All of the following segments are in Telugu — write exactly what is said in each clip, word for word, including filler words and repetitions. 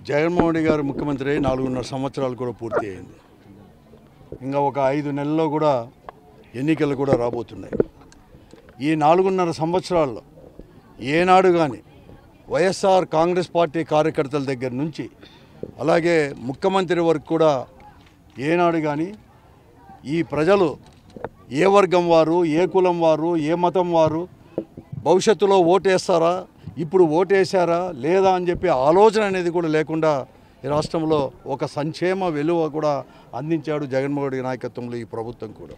జగన్మోహన్ రెడ్డి గారు ముఖ్యమంత్రి నాలుగున్నర సంవత్సరాలు కూడా పూర్తి అయింది. ఇంకా ఒక ఐదు నెలల్లో కూడా ఎన్నికలు కూడా రాబోతున్నాయి. ఈ నాలుగున్నర సంవత్సరాల్లో ఏనాడు కానీ వైఎస్ఆర్ కాంగ్రెస్ పార్టీ కార్యకర్తల దగ్గర నుంచి అలాగే ముఖ్యమంత్రి వరకు కూడా ఏనాడు కానీ ఈ ప్రజలు ఏ వర్గం వారు, ఏ కులం వారు, ఏ మతం వారు భవిష్యత్తులో ఓటేస్తారా, ఇప్పుడు ఓటేశారా లేదా అని చెప్పి ఆలోచన అనేది కూడా లేకుండా ఈ రాష్ట్రంలో ఒక సంక్షేమ విలువ కూడా అందించాడు జగన్మోహన్ రెడ్డి నాయకత్వంలో ఈ ప్రభుత్వం కూడా.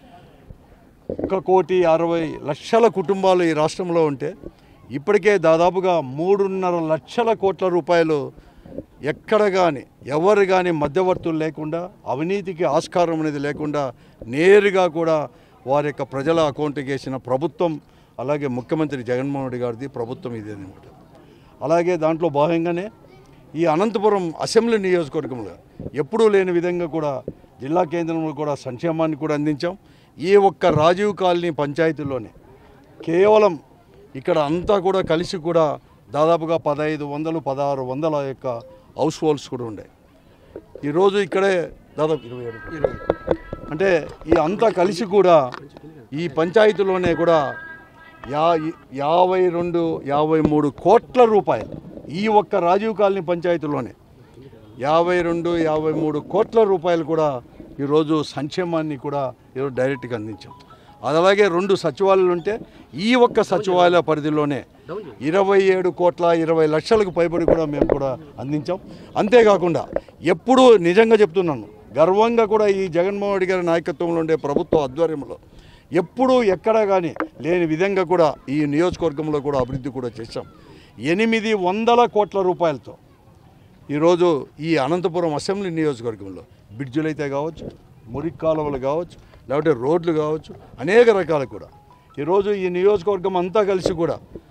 ఒక కోటి అరవై లక్షల కుటుంబాలు ఈ రాష్ట్రంలో ఉంటే ఇప్పటికే దాదాపుగా మూడున్నర లక్షల కోట్ల రూపాయలు ఎక్కడ కానీ ఎవరు కానీ మధ్యవర్తులు లేకుండా అవినీతికి ఆస్కారం అనేది లేకుండా నేరుగా కూడా వారి యొక్క ప్రజల అకౌంట్కి వేసిన ప్రభుత్వం అలాగే ముఖ్యమంత్రి జగన్మోహన్ రెడ్డి గారిది ప్రభుత్వం ఇదేనమాట. అలాగే దాంట్లో భాగంగానే ఈ అనంతపురం అసెంబ్లీ నియోజకవర్గంలో ఎప్పుడూ లేని విధంగా కూడా జిల్లా కేంద్రంలో కూడా సంక్షేమాన్ని కూడా అందించాం. ఈ ఒక్క రాజీవ్ కాలనీ పంచాయతీలోనే కేవలం ఇక్కడ అంతా కూడా కలిసి కూడా దాదాపుగా పదహైదు వందలు పదహారు వందల యొక్క హౌస్ హోల్డ్స్ కూడా ఉన్నాయి. ఈరోజు ఇక్కడే దాదాపు ఇరవై ఏడు ఇరవై అంటే ఈ అంతా కలిసి కూడా ఈ పంచాయతీలోనే కూడా యా యాభై రెండు యాభై మూడు కోట్ల రూపాయలు ఈ ఒక్క రాజీవ్ కాలనీ పంచాయతీలోనే యాభై రెండు యాభై మూడు కోట్ల రూపాయలు కూడా ఈరోజు సంక్షేమాన్ని కూడా ఈరోజు డైరెక్ట్గా అందించాం. అది అలాగే రెండు సచివాలయాలు ఉంటే ఈ ఒక్క సచివాలయ పరిధిలోనే ఇరవై ఏడు కోట్ల ఇరవై లక్షలకు పైబడి కూడా మేము కూడా అందించాం. అంతేకాకుండా ఎప్పుడూ నిజంగా చెప్తున్నాను, గర్వంగా కూడా ఈ జగన్మోహన్ రెడ్డి గారి నాయకత్వంలో ఉండే ప్రభుత్వ ఆధ్వర్యంలో ఎప్పుడూ ఎక్కడా కానీ లేని విధంగా కూడా ఈ నియోజకవర్గంలో కూడా అభివృద్ధి కూడా చేశాం. ఎనిమిది వందల కోట్ల రూపాయలతో ఈరోజు ఈ అనంతపురం అసెంబ్లీ నియోజకవర్గంలో బ్రిడ్జులు అయితే కావచ్చు, మురికి కాలువలు కావచ్చు, లేకపోతే రోడ్లు కావచ్చు, అనేక రకాలు కూడా ఈరోజు ఈ నియోజకవర్గం అంతా కలిసి కూడా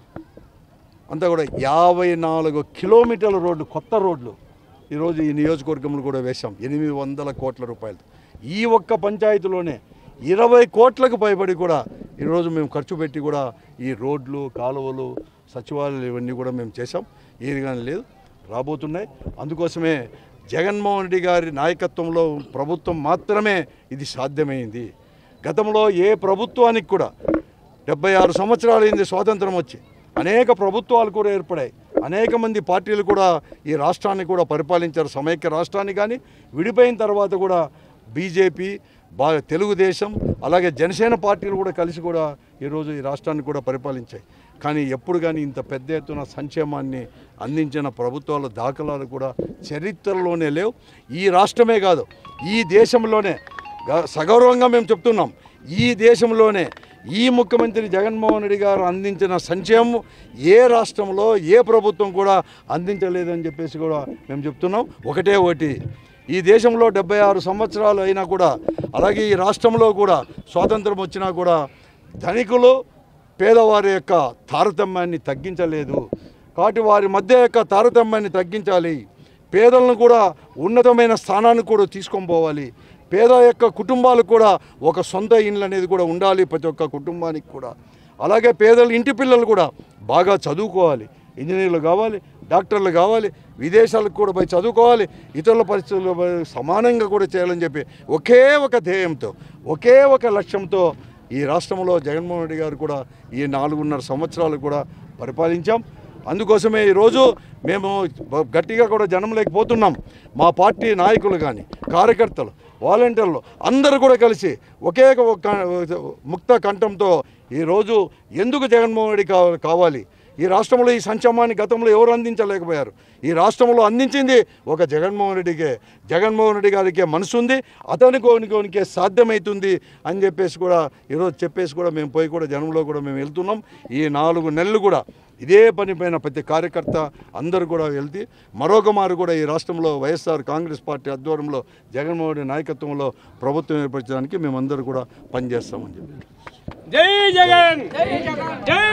అంతా కూడా యాభై నాలుగు కిలోమీటర్ల రోడ్లు, కొత్త రోడ్లు ఈరోజు ఈ నియోజకవర్గంలో కూడా వేశాం ఎనిమిది వందల కోట్ల రూపాయలు. ఈ ఒక్క పంచాయతీలోనే ఇరవై కోట్లకు పైబడి కూడా ఈరోజు మేము ఖర్చు పెట్టి కూడా ఈ రోడ్లు, కాలువలు, సచివాలయాలు ఇవన్నీ కూడా మేము చేసాం. ఏది కానీ లేదు, రాబోతున్నాయి. అందుకోసమే జగన్మోహన్ రెడ్డి గారి నాయకత్వంలో ప్రభుత్వం మాత్రమే ఇది సాధ్యమైంది. గతంలో ఏ ప్రభుత్వానికి కూడా డెబ్బై ఆరు సంవత్సరాలు అయింది స్వాతంత్రం వచ్చి, అనేక ప్రభుత్వాలు కూడా ఏర్పడాయి, అనేక మంది పార్టీలు కూడా ఈ రాష్ట్రాన్ని కూడా పరిపాలించారు. సమైక్య రాష్ట్రాన్ని కానీ విడిపోయిన తర్వాత కూడా బీజేపీ, బాగా తెలుగుదేశం అలాగే జనసేన పార్టీలు కూడా కలిసి కూడా ఈరోజు ఈ రాష్ట్రాన్ని కూడా పరిపాలించాయి. కానీ ఎప్పుడు కానీ ఇంత పెద్ద ఎత్తున సంక్షేమాన్ని అందించిన ప్రభుత్వాల దాఖలాలు కూడా చరిత్రలోనే లేవు. ఈ రాష్ట్రమే కాదు, ఈ దేశంలోనే సగౌరవంగా మేము చెప్తున్నాం, ఈ దేశంలోనే ఈ ముఖ్యమంత్రి జగన్మోహన్ రెడ్డి గారు అందించిన సంక్షేమం ఏ రాష్ట్రంలో ఏ ప్రభుత్వం కూడా అందించలేదని చెప్పేసి కూడా మేము చెప్తున్నాం. ఒకటే ఒకటి, ఈ దేశంలో డెబ్బై ఆరు సంవత్సరాలు అయినా కూడా అలాగే ఈ రాష్ట్రంలో కూడా స్వాతంత్రం వచ్చినా కూడా ధనికులు పేదవారి యొక్క తారతమ్యాన్ని తగ్గించలేదు. కాబట్టి వారి మధ్య యొక్క తారతమ్యాన్ని తగ్గించాలి, పేదలను కూడా ఉన్నతమైన స్థానాన్ని కూడా తీసుకొని పోవాలి. పేద యొక్క కుటుంబాలు కూడా ఒక సొంత ఇండ్లు అనేది కూడా ఉండాలి ప్రతి ఒక్క కుటుంబానికి కూడా. అలాగే పేదల ఇంటి పిల్లలు కూడా బాగా చదువుకోవాలి, ఇంజనీర్లు కావాలి, డాక్టర్లు కావాలి, విదేశాలకు కూడా పోయి చదువుకోవాలి, ఇతరుల పరిస్థితుల్లో సమానంగా కూడా చేయాలని చెప్పి ఒకే ఒక ధ్యేయంతో ఒకే ఒక లక్ష్యంతో ఈ రాష్ట్రంలో జగన్మోహన్ రెడ్డి గారు కూడా ఈ నాలుగున్నర సంవత్సరాలు కూడా పరిపాలించాం. అందుకోసమే ఈరోజు మేము గట్టిగా కూడా జనం లేకపోతున్నాం. మా పార్టీ నాయకులు కానీ కార్యకర్తలు, వాలంటీర్లు అందరూ కూడా కలిసి ఒకే ఒక ముక్త కంఠంతో ఈరోజు ఎందుకు జగన్మోహన్ రెడ్డి కావాలి, ఈ రాష్ట్రంలో ఈ సంక్షేమాన్ని గతంలో ఎవరు అందించలేకపోయారు, ఈ రాష్ట్రంలో అందించింది ఒక జగన్మోహన్ రెడ్డికే, జగన్మోహన్ రెడ్డి గారికే మనసు ఉంది, అతని కోనికోనికే సాధ్యమవుతుంది అని చెప్పేసి కూడా ఈరోజు చెప్పేసి కూడా మేము పోయి కూడా జనంలో కూడా మేము వెళ్తున్నాం. ఈ నాలుగు నెలలు కూడా ఇదే పనిపైన ప్రతి కార్యకర్త అందరూ కూడా వెళ్తే మరొక మారు కూడా ఈ రాష్ట్రంలో వైఎస్ఆర్ కాంగ్రెస్ పార్టీ ఆధ్వర్యంలో జగన్మోహన్ రెడ్డి నాయకత్వంలో ప్రభుత్వం ఏర్పరచడానికి మేమందరూ కూడా పనిచేస్తామని చెప్పి. జై జగన్.